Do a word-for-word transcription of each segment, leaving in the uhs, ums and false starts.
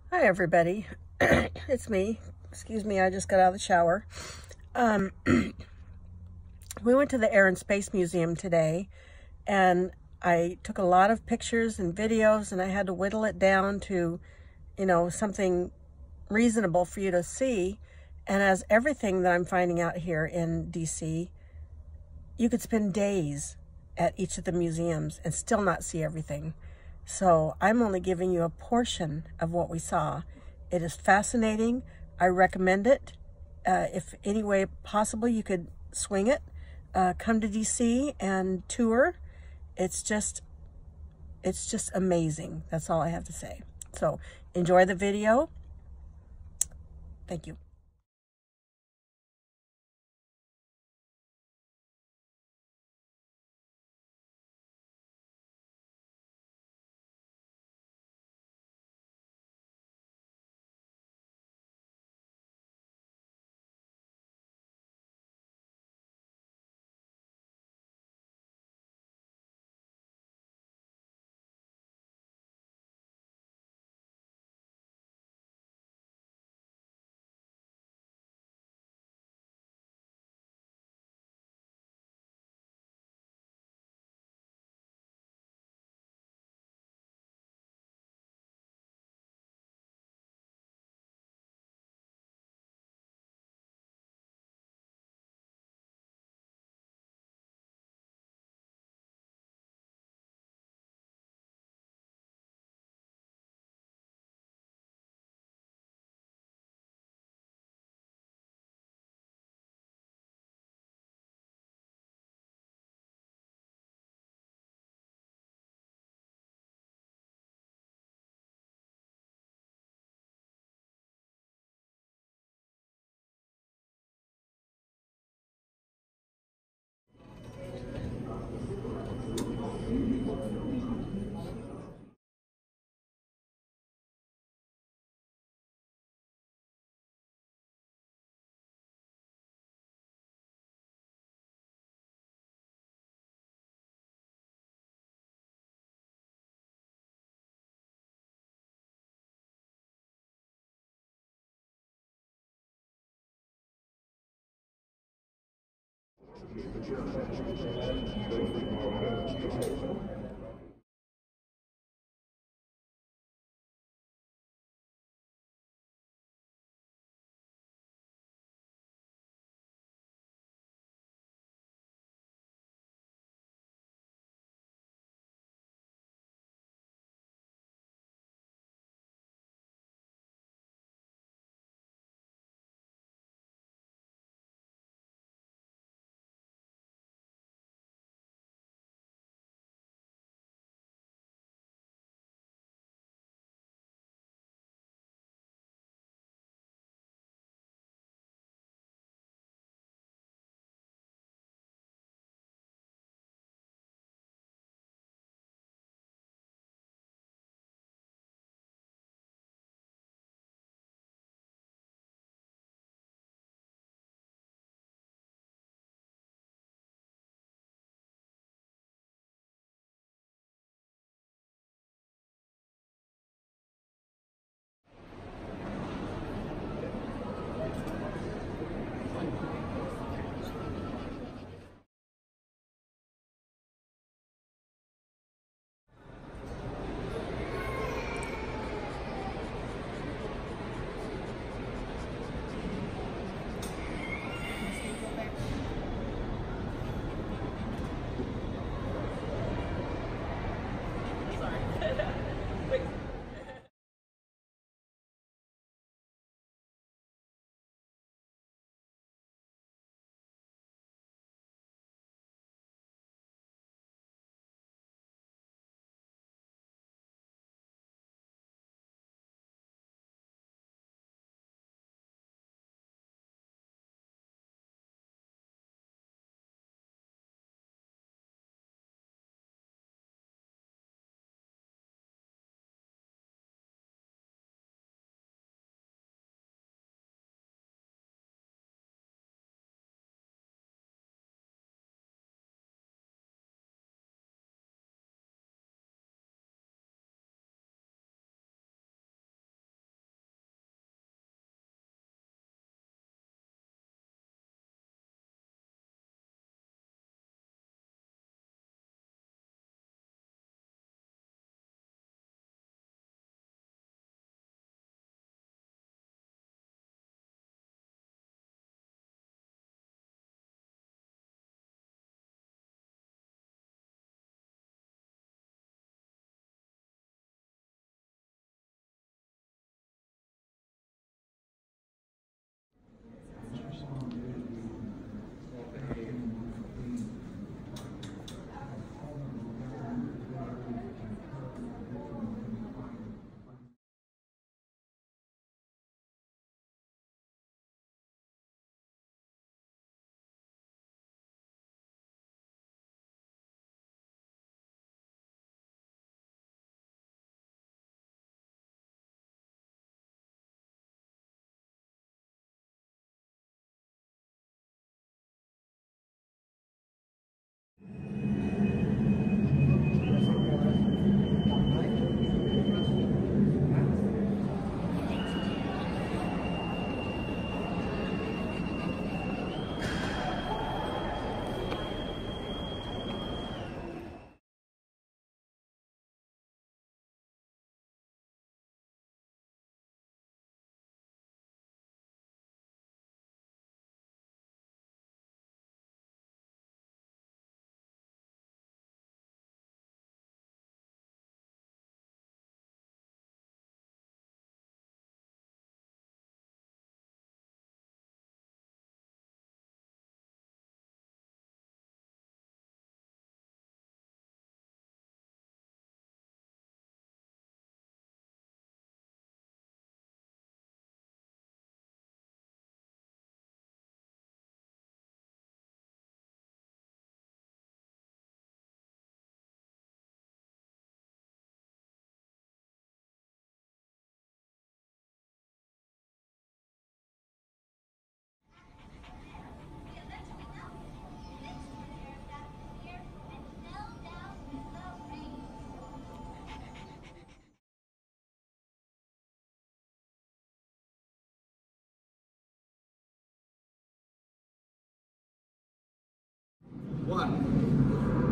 Hi everybody, it's me. Excuse me, I just got out of the shower. Um, we went to the Air and Space Museum today, and I took a lot of pictures and videos, and I had to whittle it down to, you know, something reasonable for you to see. And as everything that I'm finding out here in D C, you could spend days at each of the museums and still not see everything. So I'm only giving you a portion of what we saw. It is fascinating. I recommend it. Uh, if any way possible you could swing it, uh, come to D C and tour. It's just, it's just amazing. That's all I have to say. So enjoy the video. Thank you.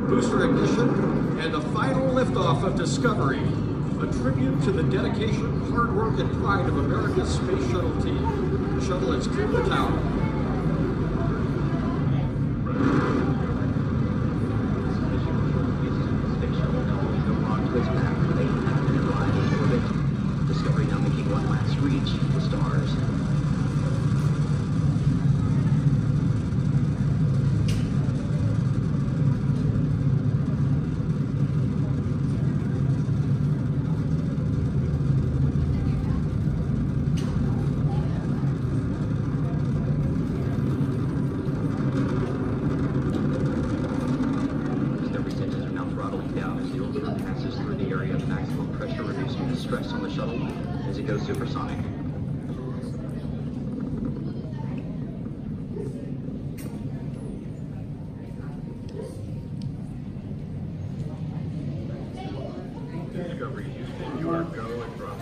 booster ignition, and the final liftoff of Discovery, a tribute to the dedication, hard work, and pride of America's Space Shuttle team. The shuttle has cleared the tower. Discovery now making one last reach for the stars. Passes through the area of maximum pressure, reducing the stress on the shuttle as it goes supersonic. Discovery Houston, you are go and drop.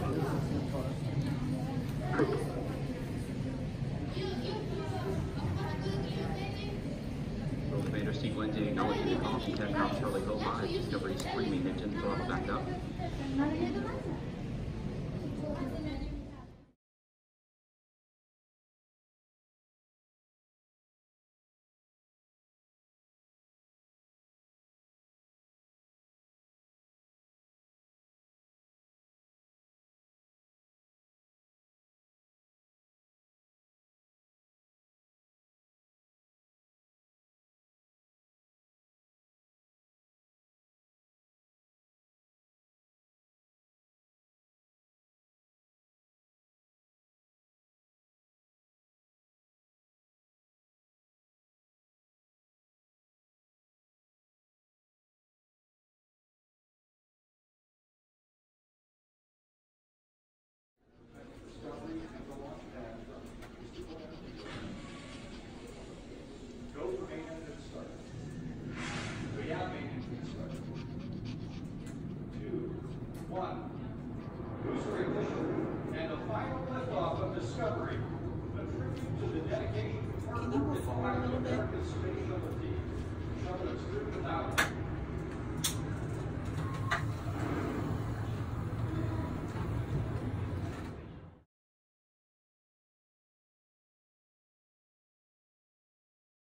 Commander Steve Lindsay acknowledging the call from Capcom Charlie Homa as Discovery's screaming engine throttle back up. One, booster ignition, and the final liftoff of Discovery, a tribute to the dedication, hard work, and pride of America's Space Shuttle team. The shuttle is through the tower.